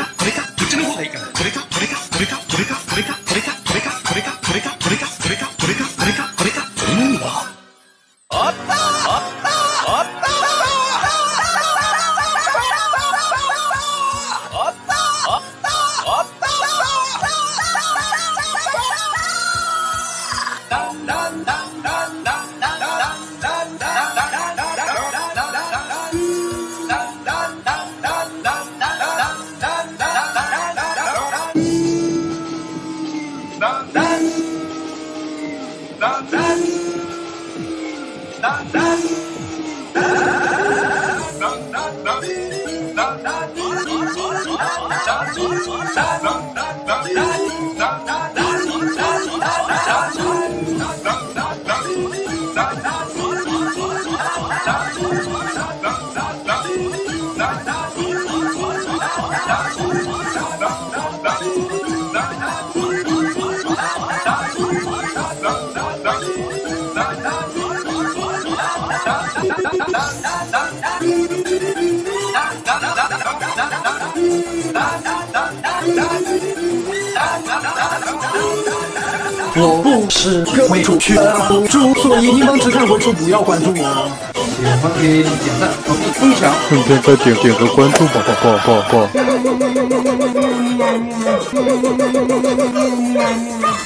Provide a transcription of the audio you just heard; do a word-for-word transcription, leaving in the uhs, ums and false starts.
かこれかこっちの方がいいかなこれかこれかこれかこれかこれかこれかこれかこれかこれかこれかこれかこれかこれかこれかこれなんだあったあったあった我不是个没出去的博主，所以你们只看回数，不要关注我。也欢迎点赞、投币、分享，顺便再点点个关注吧，吧吧吧吧。